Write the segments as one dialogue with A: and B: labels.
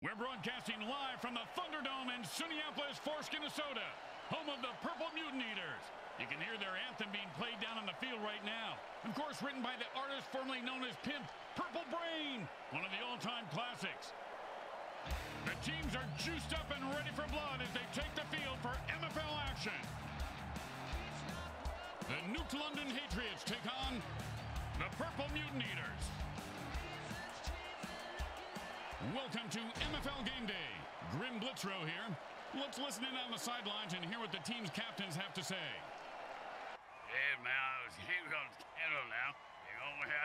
A: We're broadcasting live from the Thunderdome in Sunnyoplis, Minnesota, home of the Purple Mutant Eaters. You can hear their anthem being played down on the field right now. Of course, written by the artist formerly known as Pimp, Purple Brain, one of the all-time classics. The teams are juiced up and ready for blood as they take the field for MFL action. The Nuked London Hatriots take on the Purple Mutant Eaters. Welcome to MFL Game Day. Grim Blitzrow here. Let's listen in on the sidelines and hear what the team's captains have to say.
B: Hey, man, here goes Kettle now. You're over here.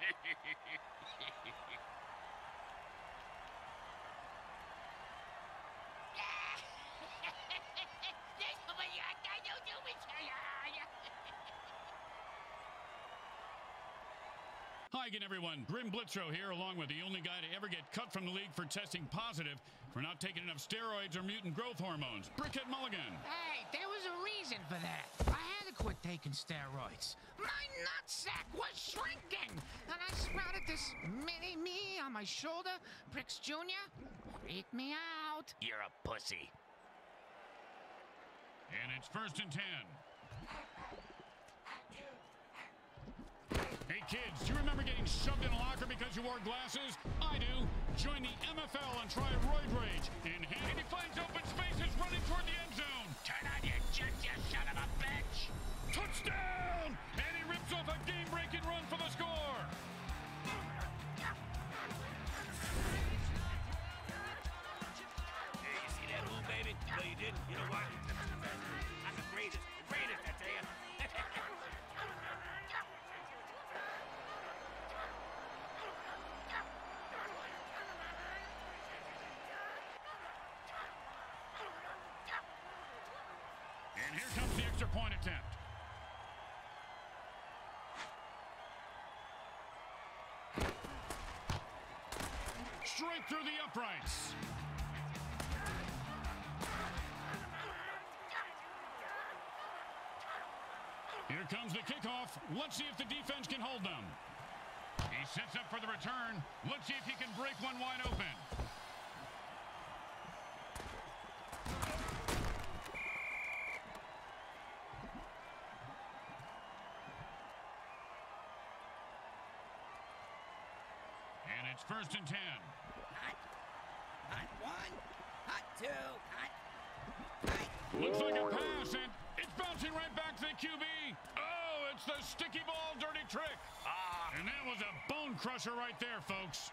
A: Hi again, everyone. Grim Blitzrow here, along with the only guy to ever get cut from the league for testing positive for not taking enough steroids or mutant growth hormones. Brickhead Mulligan.
C: Hey, there was a reason for that. I had to quit taking steroids. My nutsack was shrinking, and I sprouted this mini me on my shoulder. Bricks Jr. freaked me out.
B: You're a pussy.
A: And it's 1st and 10. Hey kids, do you remember getting shoved in a locker because you wore glasses? I do. Join the MFL and try Roid Rage. In hand, he finds open spaces running toward the end zone.
B: Turn on your jets, you son of a bitch!
A: Touchdown! And he rips off a game-breaking run for the score.
B: Hey, you see that old baby? No, you didn't. You know what? I'm the greatest. The greatest, I tell you.
A: And here comes the extra point attempt. Straight through the uprights. Here comes the kickoff. Let's see if the defense can hold them. He sets up for the return. Let's see if he can break one wide open. And it's 1st and 10.
B: Hot one, hot two, hot.
A: Looks like a pass, and it's bouncing right back to the QB. Oh, it's the sticky ball dirty trick. And that was a bone crusher right there, folks.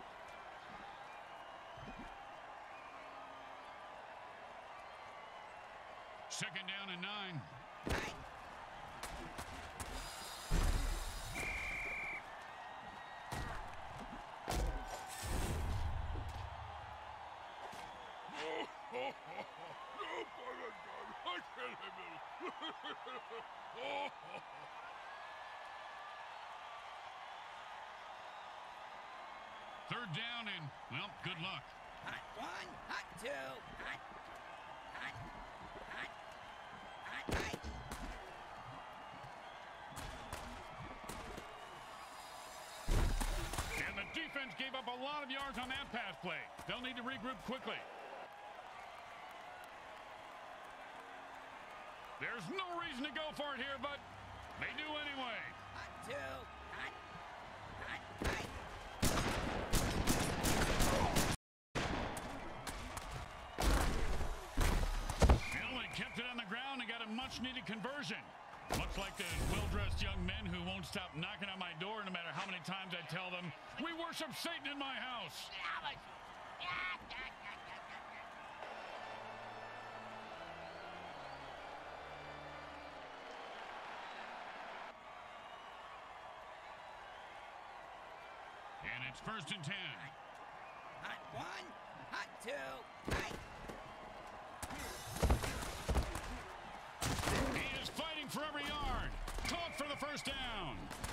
A: Second down and 9. Third down and, well, good luck.
B: Hot one, hot two, hot, hot, hot, hot, hot.
A: And the defense gave up a lot of yards on that pass play. They'll need to regroup quickly. There's no reason to go for it here, but they do anyway.
B: Hot two, hot, hot, hot.
A: Well, they kept it on the ground and got a much-needed conversion. Much like the well-dressed young men who won't stop knocking on my door no matter how many times I tell them, we worship Satan in my house. And it's 1st and 10.
B: Hot one, hot two, hot.
A: He is fighting for every yard. Caught for the first down.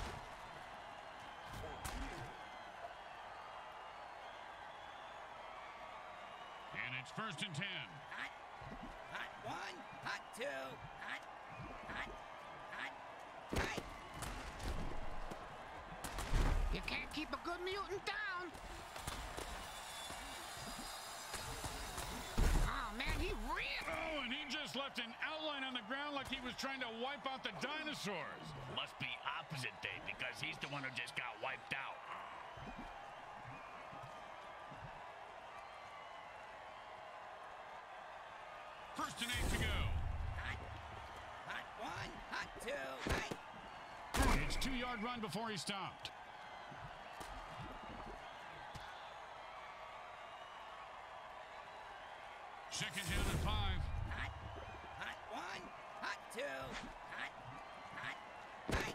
A: And it's 1st and 10.
B: Hot, hot one, hot two, hot, hot, hot, hot.
C: You can't keep a good mutant down.
A: was trying to wipe out the dinosaurs.
D: Must be opposite day because he's the one who just got wiped out.
A: First and 8 to go.
B: Hot. Hot one. Hot two. Hot.
A: It's 2-yard run before he stopped. Second down and 5.
B: Hot. Hot one. Hot two. Hot. Hot. Hot.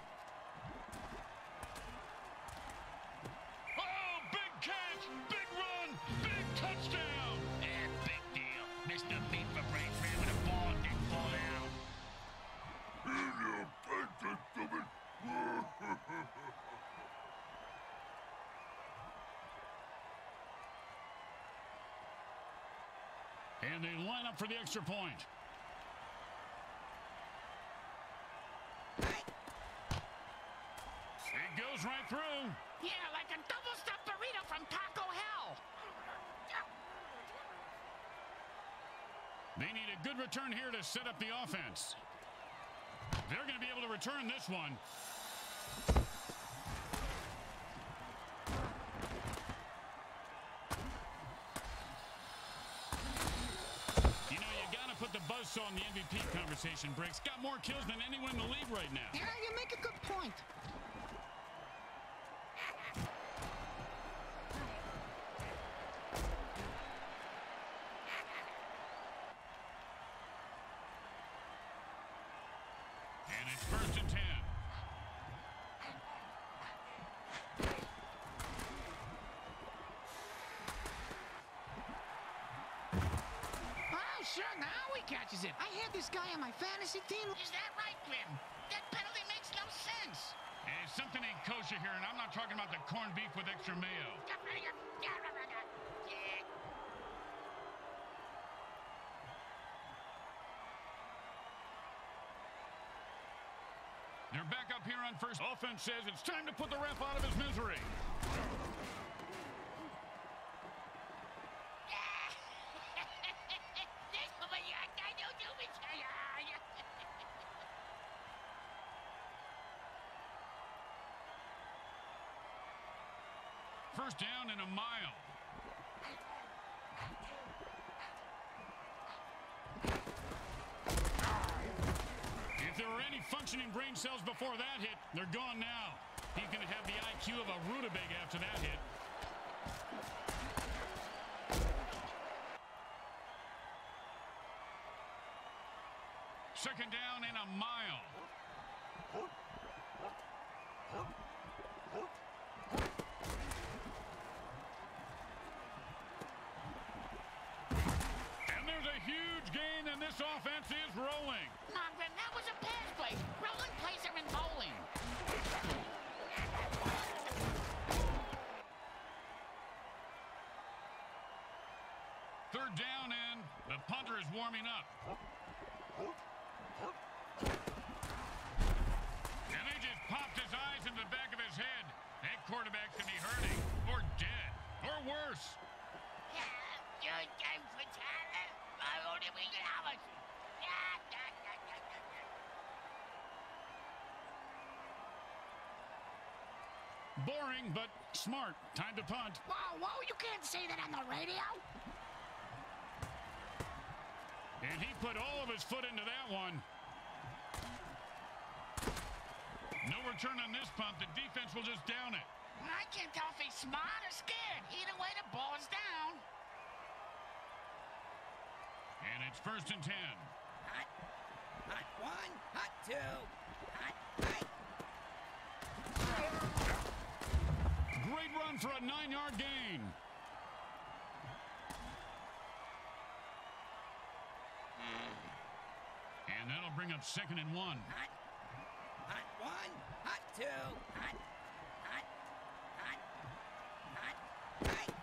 A: Oh, big catch, big run, big touchdown.
D: And big deal. Mr. Meat for Brains ran with the ball and didn't fall down.
A: And they line up for the extra point. It goes right through.
C: Yeah, like a double-stuffed burrito from Taco Hell.
A: They need a good return here to set up the offense. They're going to be able to return this one. You know, you got to put the buzzsaw in the MVP conversation, Briggs. Got more kills than anyone in the league right now.
C: Yeah, you make a good point.
A: And it's first and 10.
C: Oh, sure, now he catches it. I had this guy on my fantasy team. Is that right, Grim? That penalty makes no sense.
A: Hey, something ain't kosher here, and I'm not talking about the corned beef with extra mayo. They're back up here on first. Offense says it's time to put the ref out of his misery. First down and a mile. If there were any functioning brain cells before that hit, they're gone now. He's going to have the IQ of a rutabaga after that hit. Second down and a mile. And there's a huge gain, and this offense is rolling.
C: Nah, Grim, that was a pass play. Rolling plays are in bowling.
A: Third down, and the punter is warming up. And they just popped his eyes in the back of his head. That quarterback could be hurting, or dead, or worse. Boring, but smart. Time to punt.
C: Whoa, whoa, you can't say that on the radio.
A: And he put all of his foot into that one. No return on this punt. The defense will just down it.
C: I can't tell if he's smart or scared. Either way, the ball is down.
A: And it's first and 10.
B: Hot. Hot one. Hot two. Hot. Hot.
A: Great run for a 9-yard gain. And that'll bring up second and 1.
B: Hot. Hot one. Hot two. Hot. Hot. Hot. Hot. Hot.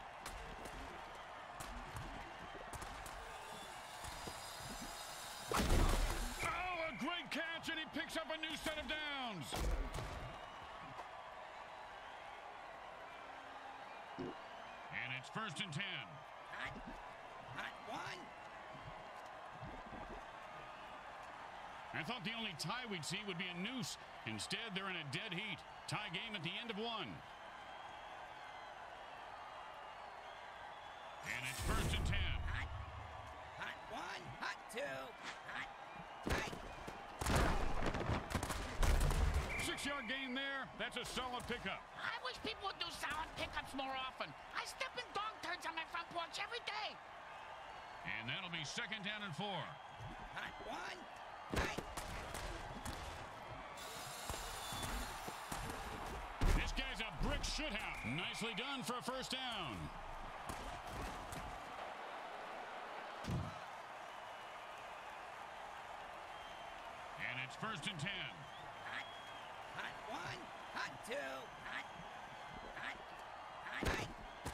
A: Oh, a great catch, and he picks up a new set of downs. And it's first and 10.
B: Hot. Hot one.
A: I thought the only tie we'd see would be a noose. Instead, they're in a dead heat. Tie game at the end of one. And it's 1st and 10.
B: Hot. Hot 1, hot 2, hot. Hey.
A: 6-yard gain there. That's a solid pickup.
C: I wish people would do solid pickups more often. I step in dog turds on my front porch every day.
A: And that'll be 2nd down and 4.
B: Hot 1. Hey.
A: This guy's a brick shithouse. Nicely done for a 1st down. And it's 1st and 10.
B: Hot. Hot 1, hot 2, hot. Hot. Hot. Hey.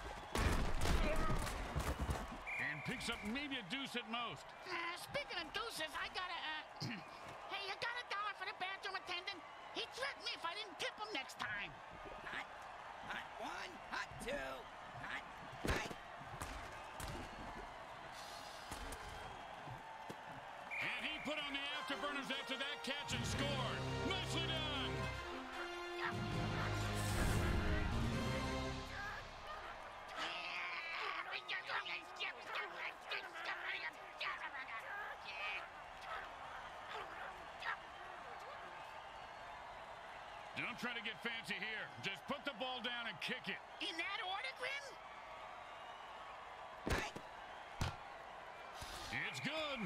A: And picks up maybe a deuce at most.
C: Speaking of deuces, I gotta, hey, you got $1 for the bathroom attendant? He threatened me if I didn't tip him next time.
B: Hot. Hot 1, hot 2, hot. Hey.
A: And he put on the afterburners after that catch and scored. Nicely done. Don't try to get fancy here. Just put the ball down and kick it.
C: In that order, Grim?
B: Hey.
A: It's good.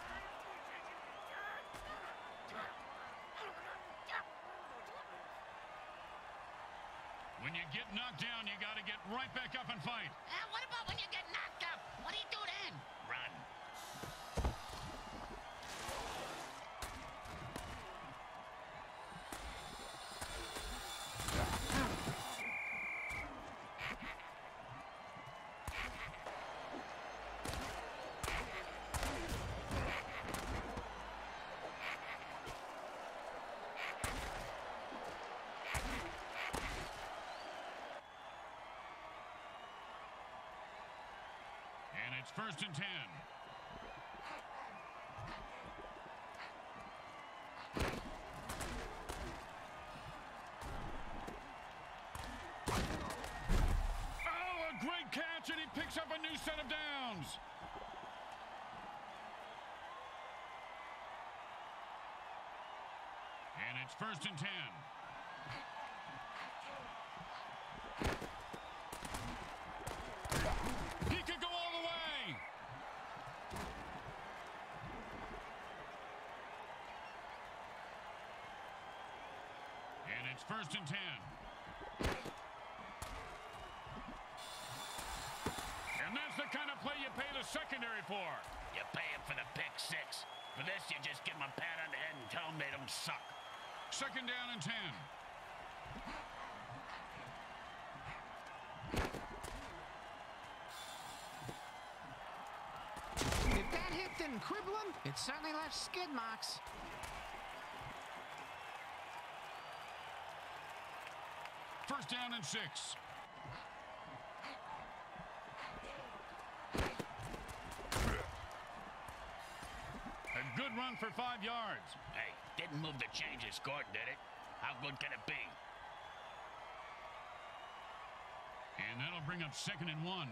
A: When you get knocked down, you got to get right back up and fight.
C: What about when you get knocked up? What do you do then?
D: Run.
A: And it's 1st and 10. Oh, a great catch, and he picks up a new set of downs. And it's 1st and 10. He could go all the way. And it's 1st and 10. And that's the kind of play you pay the secondary for.
D: You pay him for the pick 6. For this, you just give him a pat on the head and tell him they don't suck.
A: 2nd down and 10.
C: If that hit didn't cripple him, it certainly left skid marks.
A: First down and 6. A good run for 5 yards.
D: Hey, didn't move the changes, scored, did it? How good can it be?
A: And that'll bring up 2nd and 1.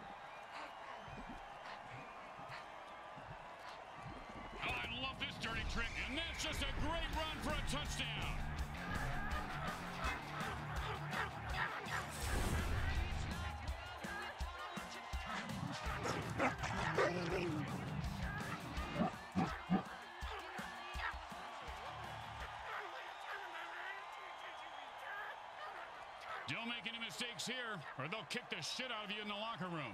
A: Oh, I love this dirty trick. And that's just a great run for a touchdown. Don't make any mistakes here, or they'll kick the shit out of you in the locker room.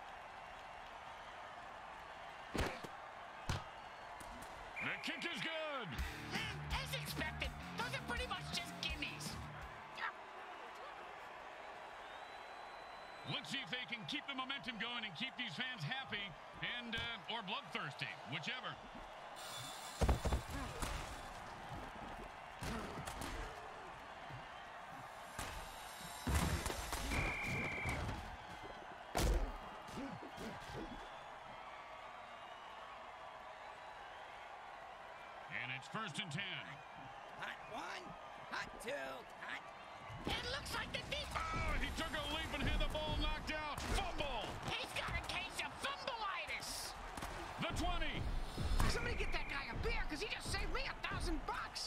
A: The kick is good.
C: As expected, those are pretty much just gimmies.
A: Let's see if they can keep the momentum going and keep these fans happy and or bloodthirsty, whichever. And it's 1st and 10.
B: Hot one, hot two, hot.
C: It looks like the defense.
A: Oh, he took a leap and had the ball knocked out. Fumble.
C: He's got a case of fumbleitis.
A: The 20.
C: Somebody get that guy a beer, because he just saved me $1,000.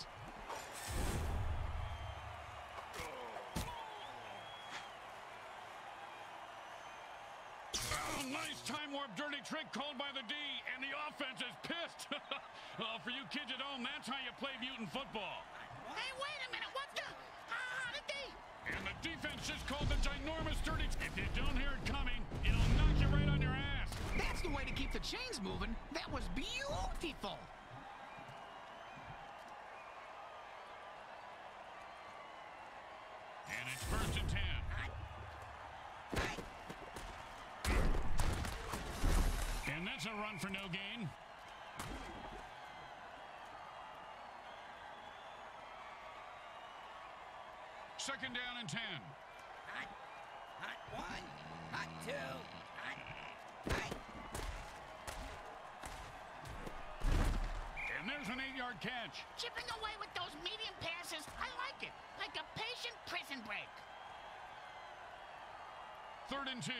A: Oh, nice time warp dirty trick called by the D, and the offense is pissed. Oh, for you kids at home, that's how you play mutant football.
C: Hey, wait a minute. What the? How did they?
A: And the defense just called the ginormous dirty. If you don't hear it coming, it'll knock you right on your ass.
C: That's the way to keep the chains moving. That was beautiful.
A: And it's 1st and 10. And that's a run for no gain. Second down and 10.
B: Hot one, hot two, hot.
A: And there's an 8-yard catch.
C: Chipping away with those medium passes, I like it. Like a patient prison break.
A: 3rd and 2.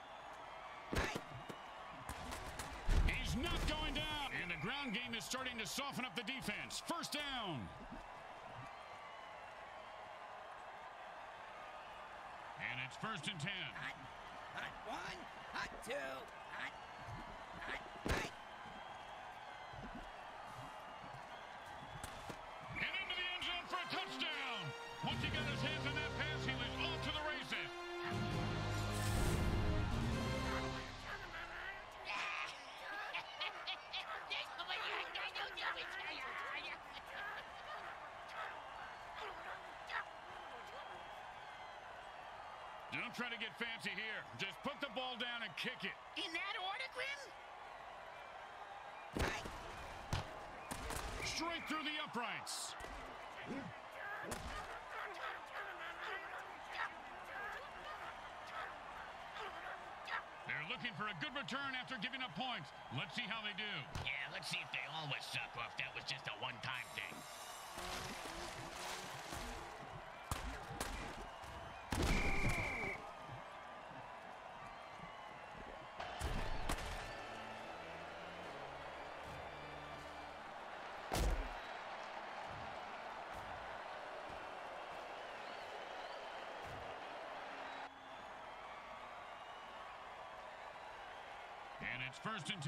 A: He's not going down. And the ground game is starting to soften up the defense. 1st down. And it's 1st and 10.
B: Hot one, hot two, hot.
A: And into the end zone for a touchdown. Once he got his hands on that pass, he was off to the races. Don't try to get fancy here. Just put the ball down and kick it.
C: In that order, Grim?
A: Straight through the uprights. They're looking for a good return after giving up points. Let's see how they do.
D: Yeah, let's see if they always suck or if that was just a one-time thing.
A: And it's 1st and 10.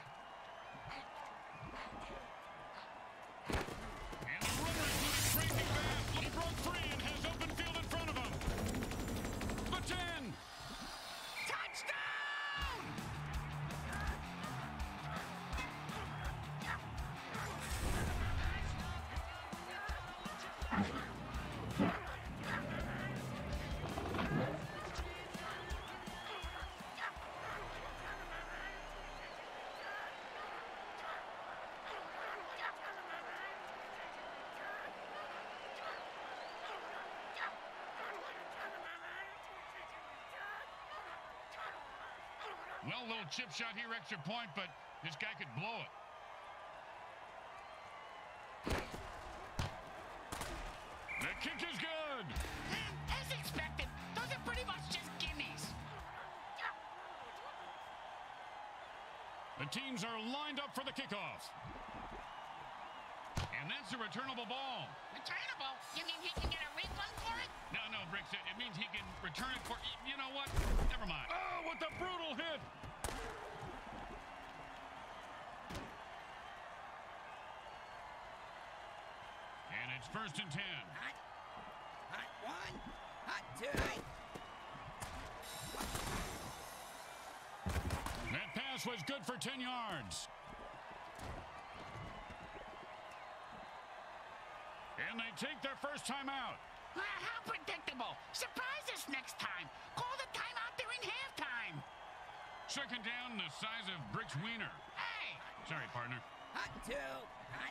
A: And the runner is moving crazy fast. He broke free and has open field in front of him. The 10.
C: Touchdown!
A: Well, a little chip shot here, extra point, but this guy could blow it. The kick is good.
C: As expected, those are pretty much just gimmies.
A: The teams are lined up for the kickoff. And that's a returnable ball.
C: Returnable? You mean he can get a refund for it?
A: No, Bricks, it means he can return it for... You know what? Never mind. Oh, what a brutal hit. And it's 1st and 10.
B: Hot one, hot two.
A: That pass was good for 10 yards. And they take their first time out.
C: How predictable. Surprise us next time. Call the timeout during halftime.
A: 2nd down, the size of Brick's wiener.
C: Hey!
A: Sorry, partner.
B: Hot two, hot.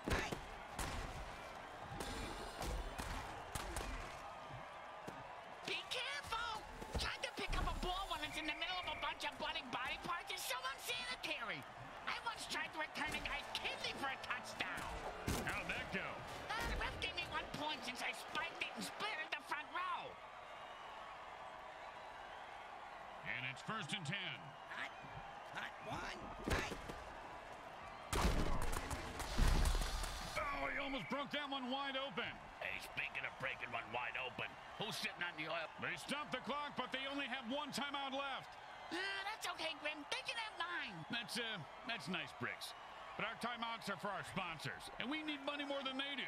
C: Be careful! Trying to pick up a ball when it's in the middle of a bunch of budding body parts is so unsanitary. I once Bricks tried to return a guy's kidney for a touchdown.
A: How'd that go?
C: The ref gave me 1 point since I spiked it and splattered the front row.
A: And it's 1st and 10.
B: Hot. Hot one. Hot.
A: Oh, he almost broke that one wide open.
D: Hey, speaking of breaking one wide open, who's sitting on the oil?
A: They stopped the clock, but they only have 1 timeout left.
C: That's okay, Grim. They can have 9.
A: That's nice, Bricks. But our timeouts are for our sponsors, and we need money more than they do.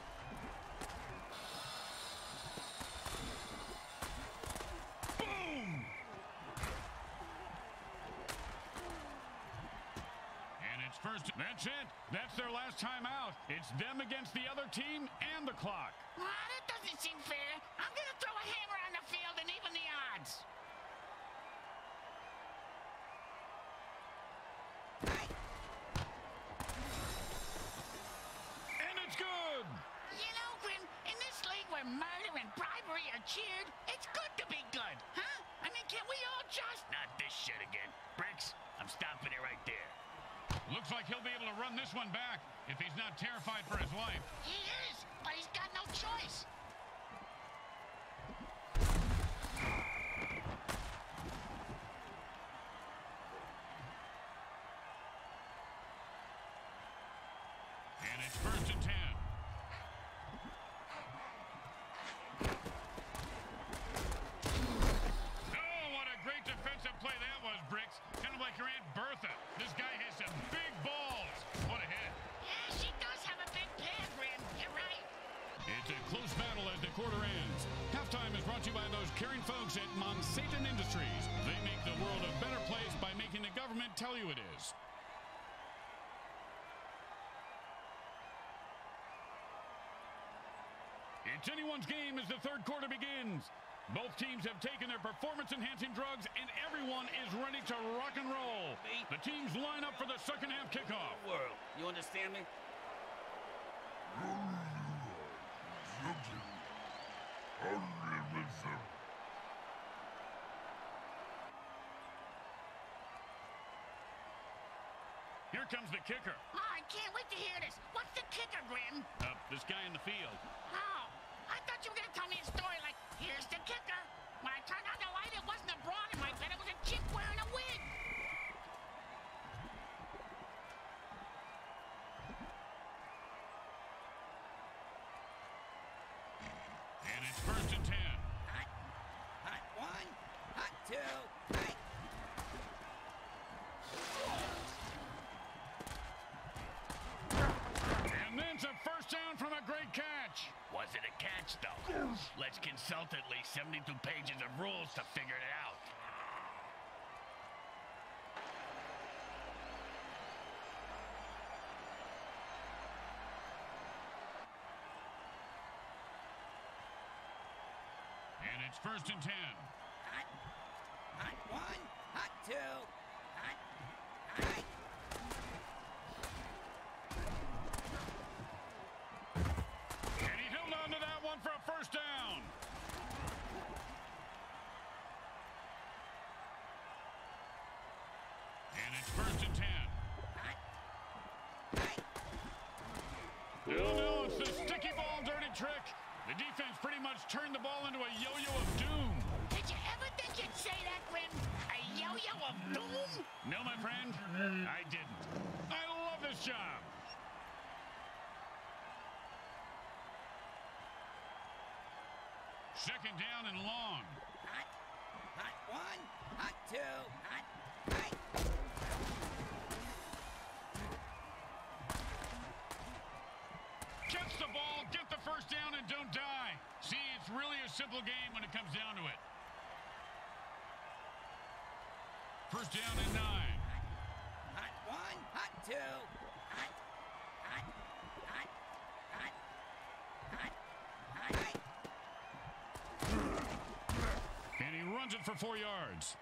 A: Boom! And it's 1st. That's it. That's their last timeout. It's them against the other team and the clock.
C: That doesn't seem fair. I'm gonna throw a hammer on the field and even the odds.
A: And it's good!
C: You know, Grim, in this league where murder and bribery are cheered, it's good to be good, huh? I mean, can't we all just...
D: Not this shit again. Bricks, I'm stopping it right there.
A: Looks like he'll be able to run this one back if he's not terrified for his life.
C: He is, but he's got no choice.
A: And it's 1st and 10. Oh, what a great defensive play that was, Bricks. Kind of like your Aunt Bertha. This guy has some big balls. What a hit.
C: Yeah, she does have a big pair, Grim. You're right.
A: It's a close battle as the quarter ends. Halftime is brought to you by those caring folks at Mutant Industries. They make the world a better place by making the government tell you it is. It's anyone's game as the 3rd quarter begins. Both teams have taken their performance-enhancing drugs, and everyone is ready to rock and roll. The teams line up for the 2nd half kickoff.
B: World. You understand me?
A: Here comes the kicker.
C: Oh, I can't wait to hear this. What's the kicker, Grim?
A: This guy in the field.
C: Oh, I thought you were going to tell me a story like, here's the kicker. When I turned on the light, it wasn't a broad in my bed. It was a chick wearing a wig.
A: And it's 1st and 10.
B: Hot. Hot one. Hot two. Hot.
A: And then it's a 1st down from a great catch.
D: Was it a catch, though? Let's consult at least 72 pages of rules to figure it out.
A: And it's 1st and 10.
B: Hot. Hot one. Hot two. Hot. Hot.
A: And he held on to that one for a 1st down. And it's 1st and 10.
B: Hot. Hot.
A: No, it's the sticky ball dirty trick. The defense pretty much turned the ball into a yo-yo of doom.
C: Did you ever think you'd say that, Grim? A yo-yo of doom?
A: No, my friend, I didn't. I love this job. Second down and long.
B: Hot. Hot one. Hot two. Hot. Hot.
A: Catch the ball, get the 1st down, and don't die. See, it's really a simple game when it comes down to it. 1st down and 9.
B: Hot one. Hot two. Hot. Hot. Hot. Hot. Hot. Hot. Hot.
A: And he runs it for 4 yards.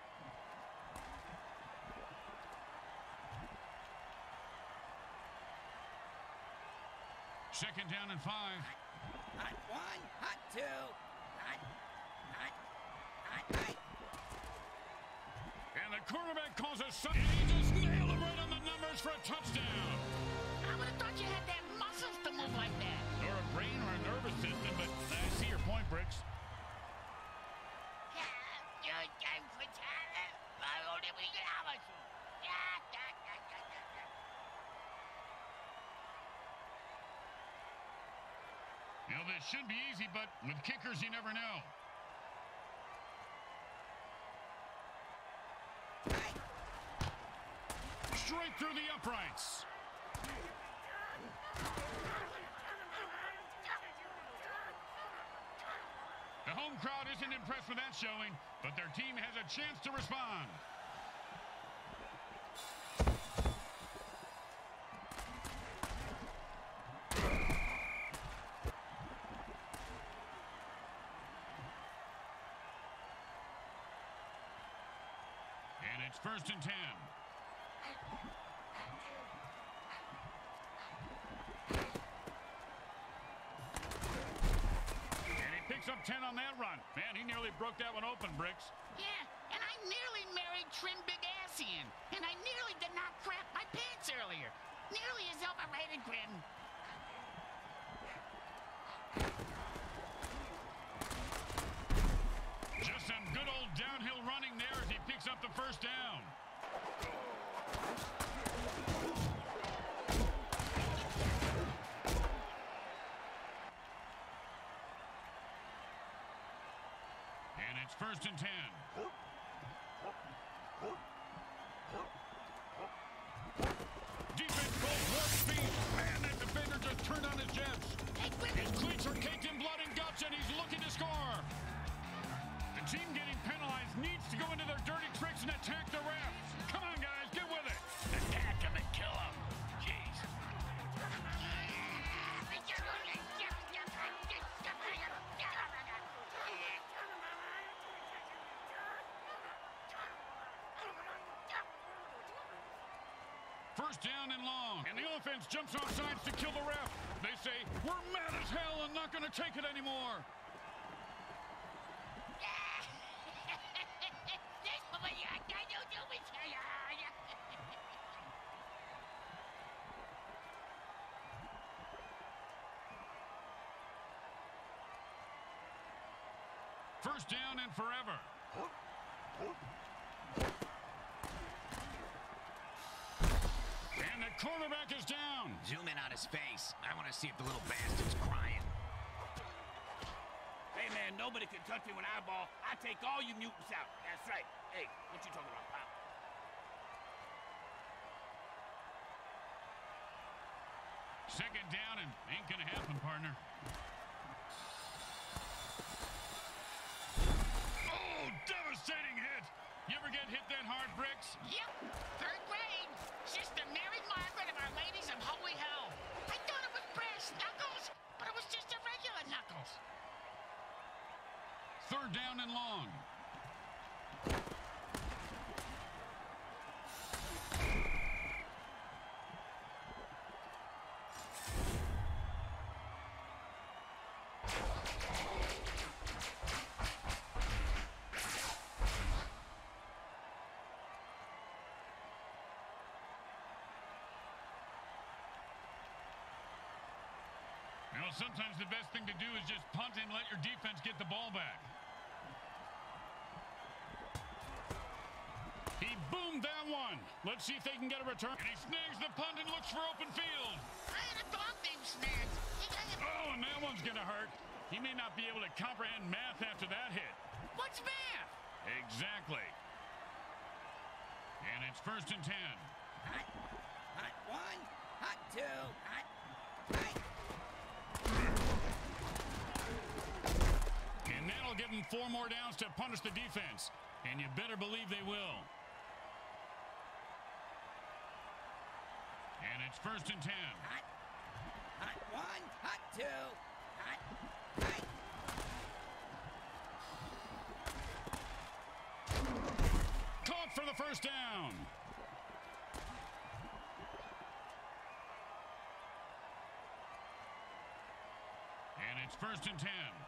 A: Second down and 5.
B: Hot one. Hot two. Hot. Hot. Hot. Hot.
A: And the quarterback calls a shot. And he just nailed him right on the number. scores for a touchdown.
C: I would have thought you had that muscles to move like that.
A: Or a brain or a nervous system, but I see your point, Bricks. You know, this should be easy, but with kickers, you never know. Straight through the uprights. The home crowd isn't impressed with that showing, but their team has a chance to respond. And it's 1st and 10. Picks up 10 on that run. Man, he nearly broke that one open, Bricks.
C: Yeah, and I nearly married Trim Big Assian. And I nearly did not crap my pants earlier. Nearly as overrated, Grim.
A: Just some good old downhill running there as he picks up the 1st down. And it's 1st and 10. Defense goes warp speed. Man, that defender just turned on his jets. His cleats are caked in blood and guts, and he's looking to score. The team getting penalized needs to go into their dirty tricks and attack the ref. Come on, guys, get with it.
D: Attack him and kill him. Jeez.
A: First down and long, and the offense jumps off sides to kill the ref. They say, we're mad as hell and not going to take it anymore. First down and forever. And the cornerback is down.
E: Zoom in on his face. I want to see if the little bastard's crying.
B: Hey, man, nobody can touch me when I ball. I take all you mutants out. That's right. Hey, what you talking about, Pop?
A: Second down and ain't gonna happen, partner. Oh, devastating hit. You ever get hit that hard, Bricks?
C: Yep, 3rd grade. Sister Mary Margaret of Our Ladies of Holy Hell. I thought it was brass knuckles, but it was just a regular knuckles.
A: 3rd down and long. You know, sometimes the best thing to do is just punt and let your defense get the ball back. He boomed that one. Let's see if they can get a return. And he snags the punt and looks for open field.
C: I had a dog named Snags.
A: Oh, and that one's going to hurt. He may not be able to comprehend math after that hit.
C: What's math?
A: Exactly. And it's 1st and 10.
B: Hot, hot 1, hot 2, hot, hot.
A: And that'll give them 4 more downs to punish the defense. And you better believe they will. And it's 1st and 10.
B: Hot, hot 1, hot 2, hot, hot.
A: Caught for the 1st down. And it's 1st and 10.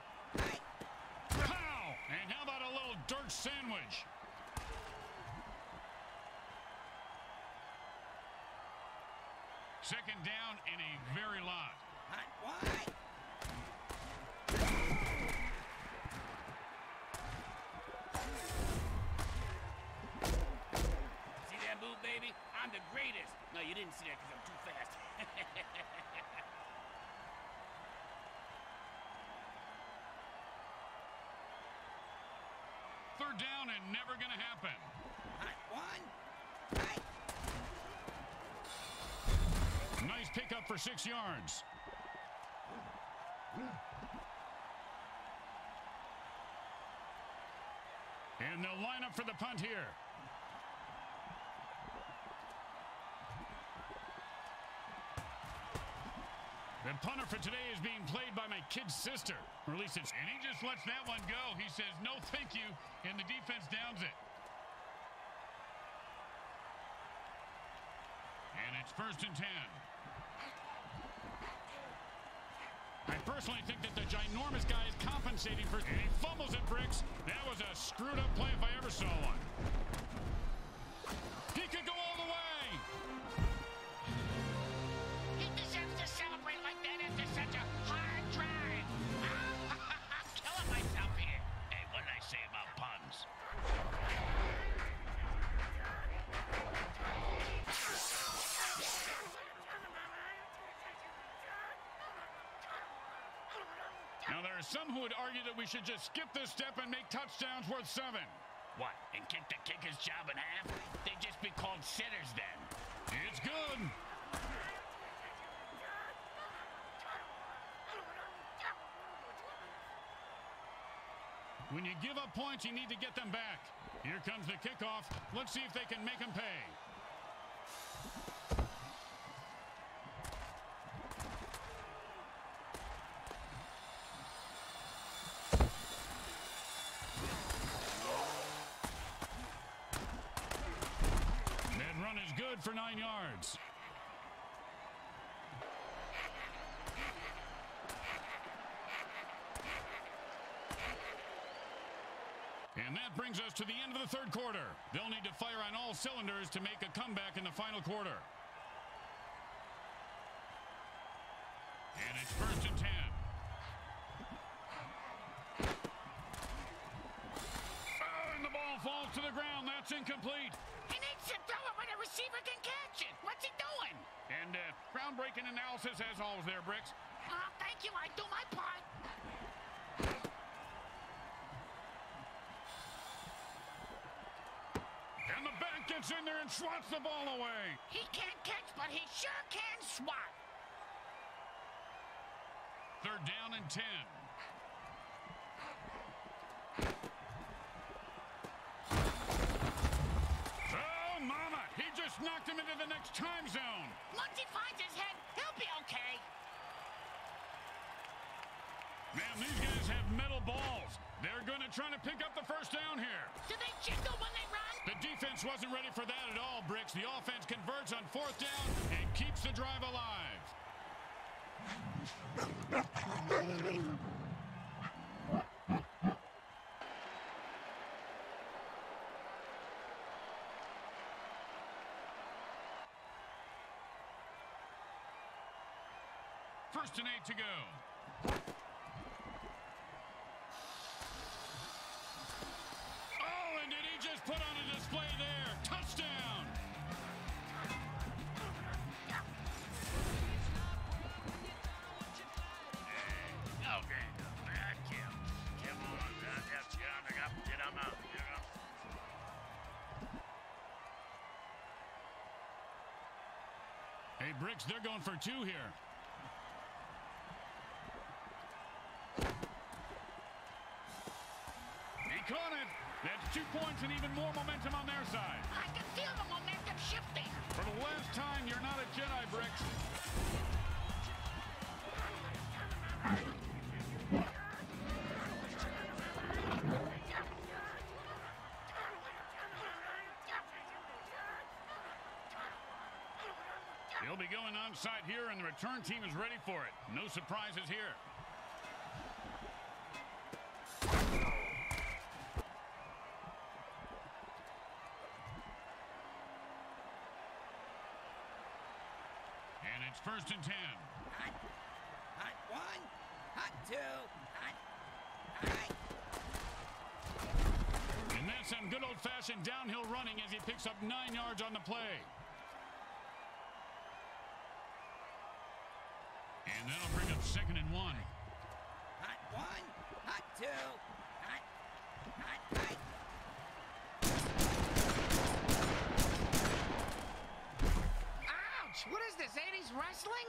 A: Pow! And how about a little dirt sandwich? Second down and a very lot.
B: Hot wide. See that move, baby? I'm the greatest. No, you didn't see that because I'm too fast.
A: Third down and never going to happen.
B: Hot one. Right.
A: Nice pickup for 6 yards. And they'll line up for the punt here. The punter for today is being played by my kid's sister. Or at least it's... And he just lets that one go. He says, no thank you, and the defense downs it. And it's 1st and 10. I personally think that the ginormous guy is compensating for... And he fumbles it, Bricks. That was a screwed-up play if I ever saw one. He could go all the way.
C: He deserves to celebrate like that after such a hard drive. I'm killing myself here.
D: Hey, what did I say about puns?
A: Now, there are some who would argue that we should just skip this step and make touchdowns worth 7.
D: What, and kick the kicker's job in half? They'd just be called sitters then.
A: It's good. When you give up points, you need to get them back. Here comes the kickoff. Let's see if they can make them pay. That run is good for 9 yards. And that brings us to the end of the 3rd quarter. They'll need to fire on all cylinders to make a comeback in the final quarter. And it's 1st and 10. Oh, and the ball falls to the ground. That's incomplete.
C: He needs to throw it when a receiver can catch it. What's he doing?
A: And groundbreaking analysis as always there, Bricks.
C: Oh, thank you. I do my part.
A: And the back gets in there and swats the ball away.
C: He can't catch, but he sure can swat.
A: 3rd down and 10. Oh, mama! He just knocked him into the next time zone.
C: Once he finds his head, he'll be okay.
A: Man, these guys have metal balls. They're going to try to pick up the 1st down here.
C: Do they jiggle when they run?
A: The defense wasn't ready for that at all, Bricks. The offense converts on 4th down and keeps the drive alive. First and 8 to go. Oh, and did he just put on a display there? Touchdown!
D: Okay. Come on. Get him out.
A: Hey, Bricks, they're going for 2 here. He caught it. That's 2 points and even more momentum on their side.
C: I can feel the momentum shifting.
A: For the last time, you're not a Jedi, Bricks. He'll be going onside here, and the return team is ready for it. No surprises here. And it's 1st and 10.
B: Hot. Hot 1. Hot 2. Hot. Hot.
A: And that's some good old-fashioned downhill running as he picks up 9 yards on the play. And that'll bring up 2nd and 1.
B: Hot 1. Hot 2. Hot. Hot. Hot.
C: Ouch! What is this, 80s wrestling?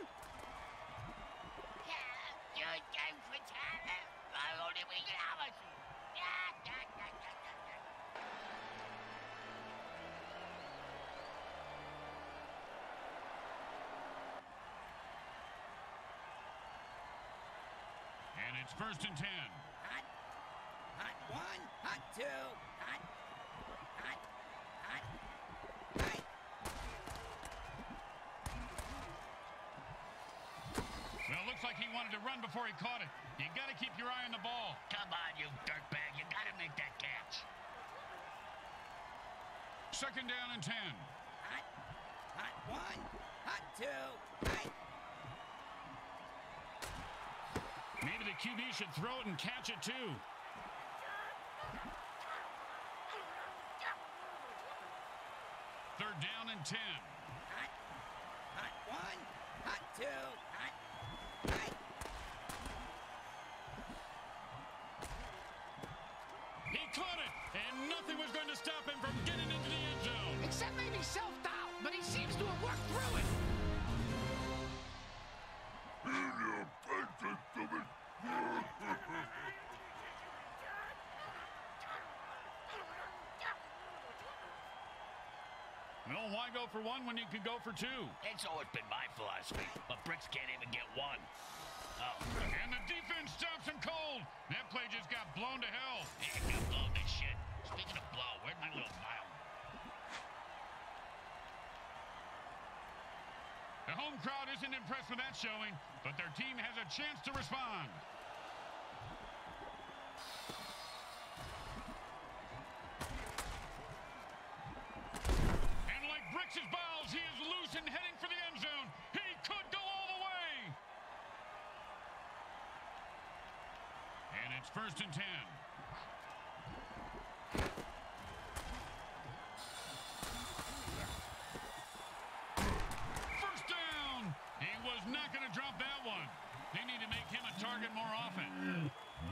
A: And it's 1st and 10.
B: Hot. Hot 1. Hot 2. Hot. Hot. Hot. Hot.
A: Well, it looks like he wanted to run before he caught it. You got to keep your eye on the ball.
D: Come on, you dirtbag. You got to make that catch.
A: 2nd down and 10.
B: Hot. Hot 1. Hot 2. Hot.
A: Maybe the QB should throw it and catch it, too. 3rd down and 10.
B: Hot. Hot 1. Hot 2. Hot. Hot.
A: He caught it, and nothing was going to stop him from getting into the end zone.
C: Except maybe self-doubt, but he seems to have worked through it.
A: Well, why go for 1 when you can go for 2?
D: It's always been my philosophy, but Bricks can't even get 1. Oh.
A: And the defense stops him cold. That play just got blown to hell.
D: Yeah, got blown this shit. Speaking of blow, where's my little vial?
A: The home crowd isn't impressed with that showing, but their team has a chance to respond. And like Bricks' balls, he is loose and heading for the end zone. He could go all the way. And it's 1st and 10. First down. He was not going to drop that one. They need to make him a target more often.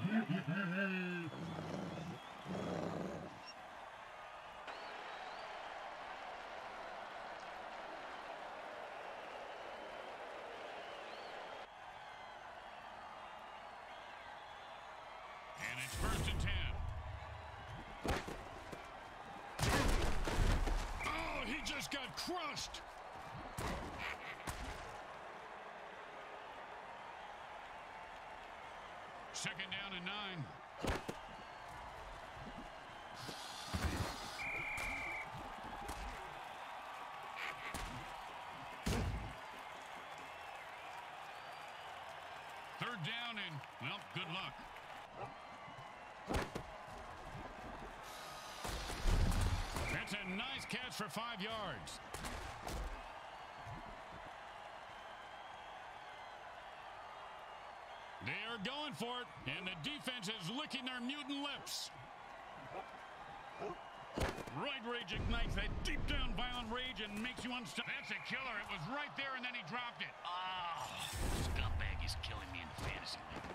A: And it's 1st and 10. Oh, he just got crushed. Second down and 9. Third down and, well, good luck. That's a nice catch for 5 yards. They are going for it, and the defense is licking their mutant lips. Right rage ignites that deep down violent rage and makes you unstoppable. That's a killer. It was right there, and then he dropped it.
D: Oh, scumbag is killing me in the fantasy league.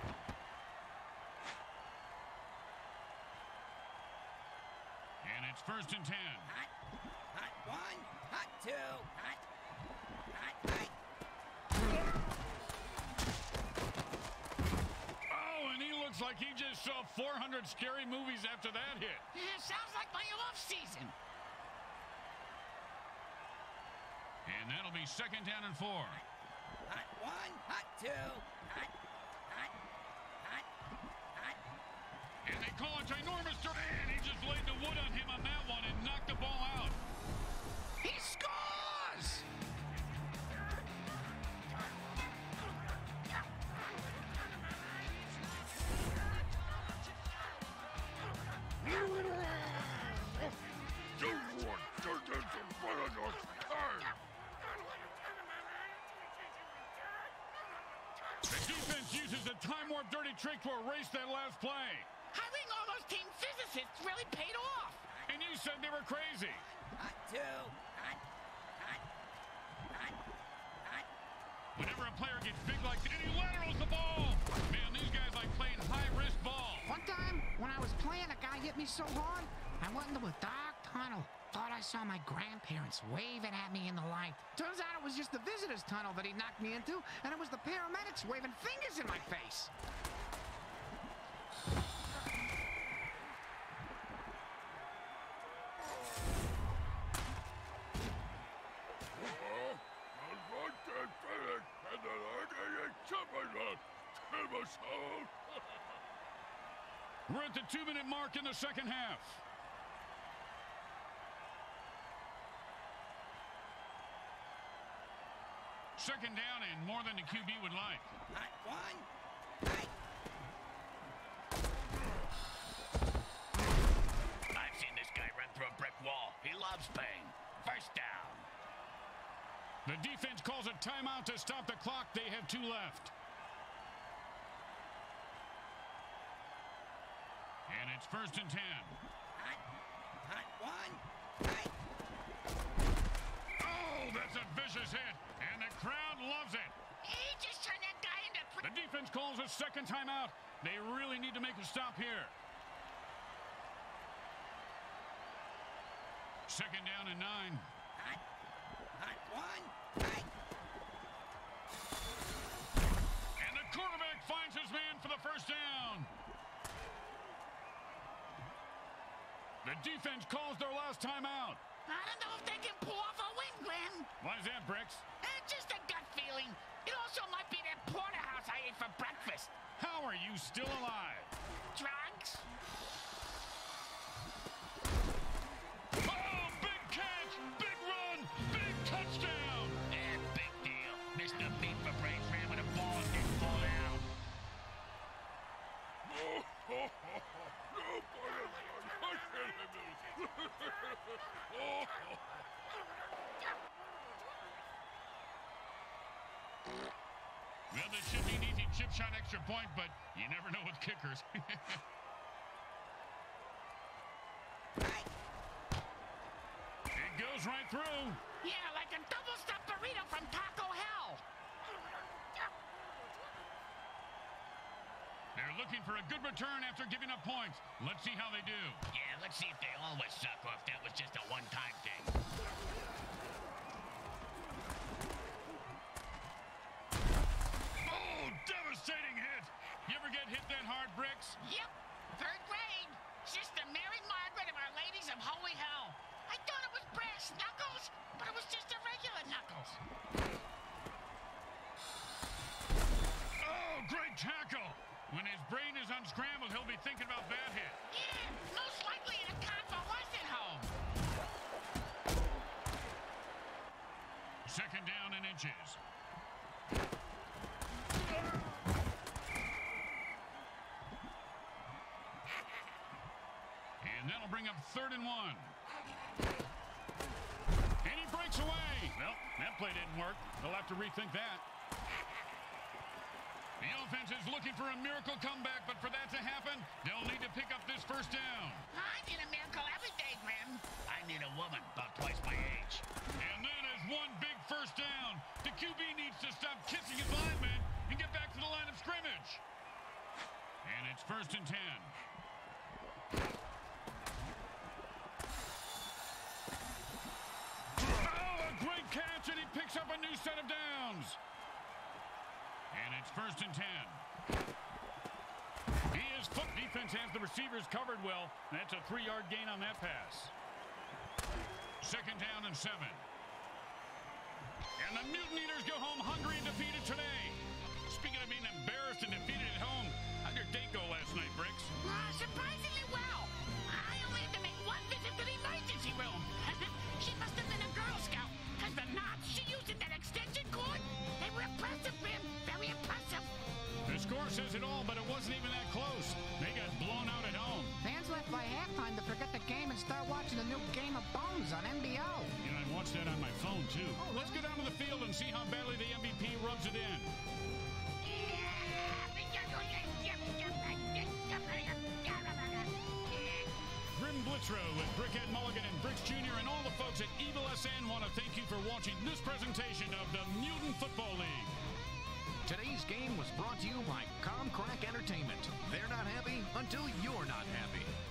A: And it's 1st and 10.
B: Hot. Hot 1. Hot 2. Hot. Hot. Hot.
A: Oh, and he looks like he just saw 400 scary movies after that hit.
C: Yeah, sounds like my off season.
A: And that'll be 2nd down and 4.
B: Hot 1. Hot 2. Hot. Hot. Hot. Hot.
A: And they call it ginormous. And he just laid the wood on him on that one and knocked the ball out.
C: He scores!
A: dirty trick to erase that last play.
C: Hiring all those team physicists really paid off.
A: And you said they were crazy.
B: Hot two. Hot. Hot. Hot. Hot.
A: Whenever a player gets big like that, and he laterals the ball. Man, these guys like playing high-risk ball.
C: One time, when I was playing, a guy hit me so hard, I went into a dark tunnel. Thought I saw my grandparents waving at me in the light. Turns out it was just the visitor's tunnel that he knocked me into, and it was the paramedics waving fingers in my face.
A: We're at the 2-minute mark in the second half. Second down and more than the QB would like.
B: Hot one. Hot.
D: I've seen this guy run through a brick wall. He loves pain. First down.
A: The defense calls a timeout to stop the clock. They have 2 left. And it's first and 10.
B: Hot. Hot one. Hot.
A: Oh, that's a vicious hit. And the crowd loves it.
C: He just turned that guy into...
A: The defense calls a second timeout. They really need to make a stop here. Second down and 9.
B: Hot. Hot one. Hot.
A: And the quarterback finds his man for the first down. The defense calls their last timeout.
C: I don't know if they can pull off a win, Glenn.
A: Why is that, Bricks?
C: Just a gut feeling. It also might be that porterhouse I ate for breakfast.
A: How are you still alive?
C: Drugs?
A: Oh, big catch, big run, big touchdown.
D: And big deal. Mr. Beat for Brains ran with a ball and didn't fall down.
A: Well, this should be an easy chip shot extra point, but you never know with kickers. It goes right through.
C: Yeah, like a double-stuffed burrito from Taco Hell.
A: They're looking for a good return after giving up points. Let's see how they do.
D: Yeah, let's see if they always suck or if that was just a one-time thing.
A: Oh, devastating hit. You ever get hit that hard, Bricks?
C: Yep, 3rd grade. Sister Mary Margaret of Our Ladies of Holy Hell. I thought it was brass knuckles, but it was just a regular knuckles.
A: Oh, great tackle. When his brain is unscrambled, he'll be thinking about that hit.
C: Yeah, most likely in a convalescent home.
A: Second down and inches. And that'll bring up 3rd and 1. And he breaks away. Well, that play didn't work. They'll have to rethink that. The offense is looking for a miracle comeback, but for that to happen, they'll need to pick up this first down.
C: I need a miracle every day, Grim.
D: I need a woman about twice my age.
A: And that is one big first down. The QB needs to stop kissing his linemen and get back to the line of scrimmage. And it's first and 10. Oh, a great catch, and he picks up a new set of downs. And it's first and 10. Defense has the receivers covered well. That's a 3-yard gain on that pass. Second down and 7. And the Mutant Eaters go home hungry and defeated today. Speaking of being embarrassed and defeated at home, how'd your date go last night, Bricks?
C: Surprisingly well. I only had to make one visit to the emergency room. She must have been a Girl Scout, because the knots she used in that extension cord, they were impressive, Grim. Very impressive.
A: The score says it all, but it wasn't even that close. They got blown out at home.
C: Fans left by halftime to forget the game and start watching the new Game of Bones on NBO.
A: You know, I watched that on my phone, too. Oh, let's go down to the field and see how badly the MVP rubs it in. us and want to thank you for watching this presentation of the Mutant Football League.
E: Today's game was brought to you by Comcrack Entertainment. They're not happy until you're not happy.